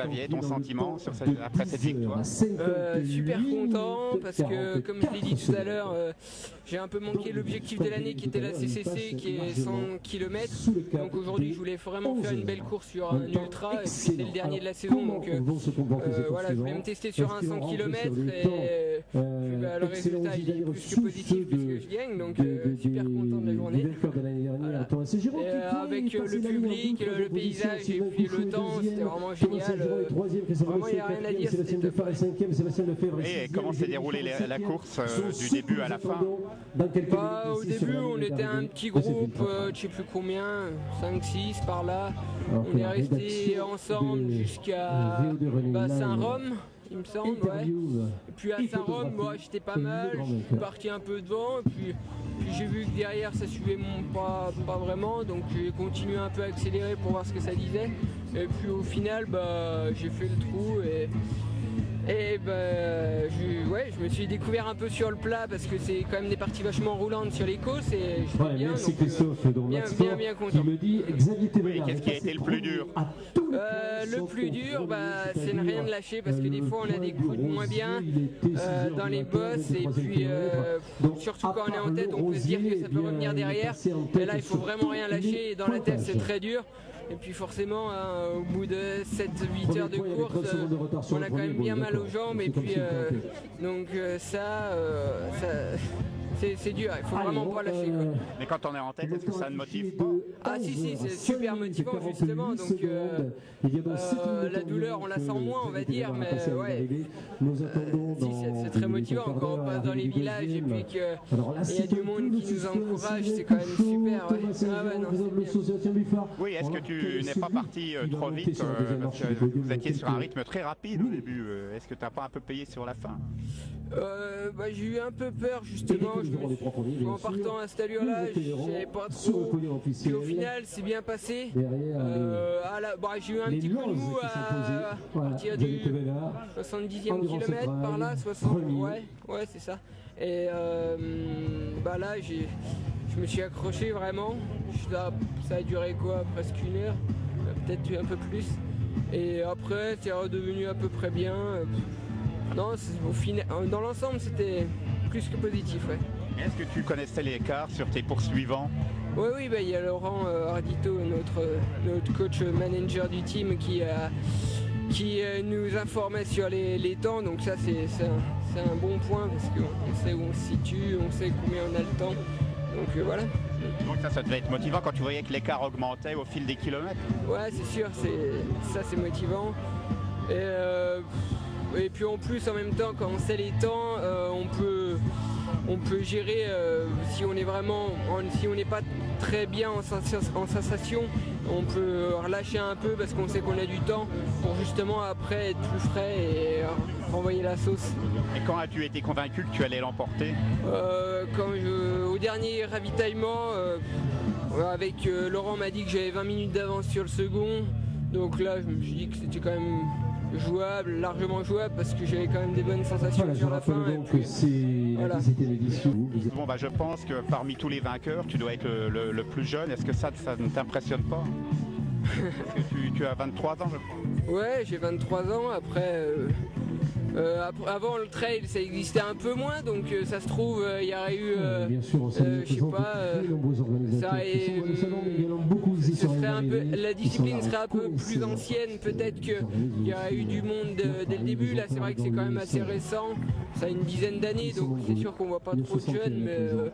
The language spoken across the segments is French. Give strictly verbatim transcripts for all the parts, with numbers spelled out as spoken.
Xavier, ton sentiment sur cette, après cette victoire? euh, Super content parce que, comme je l'ai dit tout à l'heure, euh, j'ai un peu manqué l'objectif de l'année qui était la C C C, qui est cent kilomètres. Donc aujourd'hui, je voulais vraiment faire une belle course sur un ultra, et puis c'était le dernier de la saison. Donc euh, euh, voilà, je voulais me tester sur un cent kilomètres, et puis, bah, le résultat il est plus que positif puisque je gagne. Donc euh, super content de la journée. Voilà. Et, euh, avec euh, le public, le, le paysage et puis le temps, c'était vraiment génial. Euh, vraiment, il n'y a rien à dire. Et comment s'est déroulée la, la course euh, du début à la fin? Bah, au début, on était un petit groupe, euh, je sais plus combien, cinq six par là. On est resté ensemble jusqu'à bah, Saint-Rome, il me semble, ouais. Et puis à Saint-Rome, moi j'étais pas mal, je suis parti un peu devant, et puis, puis j'ai vu que derrière ça suivait mon pas, pas vraiment, donc j'ai continué un peu à accélérer pour voir ce que ça disait. Et puis au final, bah, j'ai fait le trou, et Et bah, je, ouais, je me suis découvert un peu sur le plat parce que c'est quand même des parties vachement roulantes sur les côtes, et je ouais, bien, merci donc, Christophe, euh, donc bien, bien, bien content. qui me dit Xavier Oui, qu'est-ce qui a été le plus dur? Euh, le plus dur, bah, c'est ne rien de lâcher parce que des fois on a des coups de moins bien euh, dans les bosses, et puis euh, surtout quand on est en tête, on peut se dire que ça peut revenir derrière, et là il faut vraiment rien lâcher, et dans la tête c'est très dur. Et puis forcément, hein, au bout de sept huit heures de course, euh, on a quand même bien mal aux jambes, et puis euh, donc euh, ça, euh, ça c'est dur, il faut vraiment pas lâcher, quoi. Mais quand on est en tête, est-ce que ça ne motive pas? Ah si si, c'est super motivant justement, donc euh, euh, la douleur on la sent moins, on va dire, mais ouais, euh, si, c'est très motivant quand on passe dans les villages et puis qu'il y a du monde qui nous encourage, c'est quand même super, ouais. Ah ouais, non, c'est bien. Oui, est-ce que tu n'es pas parti euh, trop vite, euh, parce que vous étiez sur un rythme très rapide au début, euh, est-ce que tu n'as pas un peu payé sur la fin? Euh, bah, j'ai eu un peu peur justement, je me suis, en partant à cette allure-là, j'avais pas trop, puis au final c'est bien passé. Euh, bah, j'ai eu un petit coup de mou à partir du soixante-dixième kilomètre par là, soixante, ouais, ouais c'est ça. Et euh, bah là j'ai, je me suis accroché vraiment, ça, ça a duré quoi, presque une heure, peut-être un peu plus. Et après c'est redevenu à peu près bien. Non, au final, dans l'ensemble, c'était plus que positif, ouais. Est-ce que tu connaissais l'écart sur tes poursuivants? Oui, oui, bah, il y a Laurent euh, Ardito, notre, notre coach manager du team, qui, a, qui euh, nous informait sur les, les temps, donc ça c'est un, un bon point parce qu'on sait où on se situe, on sait combien on a le temps, donc euh, voilà. Donc ça, ça devait être motivant quand tu voyais que l'écart augmentait au fil des kilomètres? Ouais, c'est sûr, ça c'est motivant. Et, euh, Et puis en plus, en même temps, quand on sait les temps, euh, on peut, on peut gérer, euh, si on est vraiment, si on n'est pas très bien en, en sensation, on peut relâcher un peu parce qu'on sait qu'on a du temps pour justement après être plus frais et renvoyer la sauce. Et quand as-tu été convaincu que tu allais l'emporter? euh, Quand je, au dernier ravitaillement, euh, avec euh, Laurent m'a dit que j'avais vingt minutes d'avance sur le second, donc là je me suis dit que c'était quand même jouable, largement jouable, parce que j'avais quand même des bonnes sensations voilà, sur la fin. Et puis, voilà. Bon bah je pense que parmi tous les vainqueurs, tu dois être le, le, le plus jeune. Est-ce que ça, ça ne t'impressionne pas? Parce que tu, tu as vingt-trois ans, je crois. Ouais, j'ai vingt-trois ans. Après, euh, euh, après, avant le trail, ça existait un peu moins, donc euh, ça se trouve, il euh, y aurait eu, euh, bien sûr, euh, je sais pas, euh, ça et, euh, ce serait un peu, la discipline serait un peu plus ancienne, peut-être qu'il y aurait eu du monde de, dès le début. Là, c'est vrai que c'est quand même assez récent, ça a une dizaine d'années, donc c'est sûr qu'on voit pas trop de jeunes, mais, euh,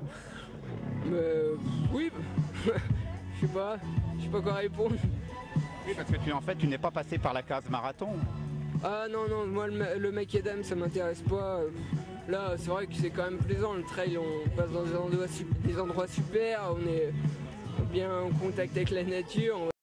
mais oui, je sais pas, je sais pas quoi répondre. Oui, parce que tu, en fait, tu n'es pas passé par la case marathon. Ah non, non, moi le, le macadam ça m'intéresse pas. Là c'est vrai que c'est quand même plaisant, le trail, on passe dans des endroits, des endroits super, on est bien en contact avec la nature.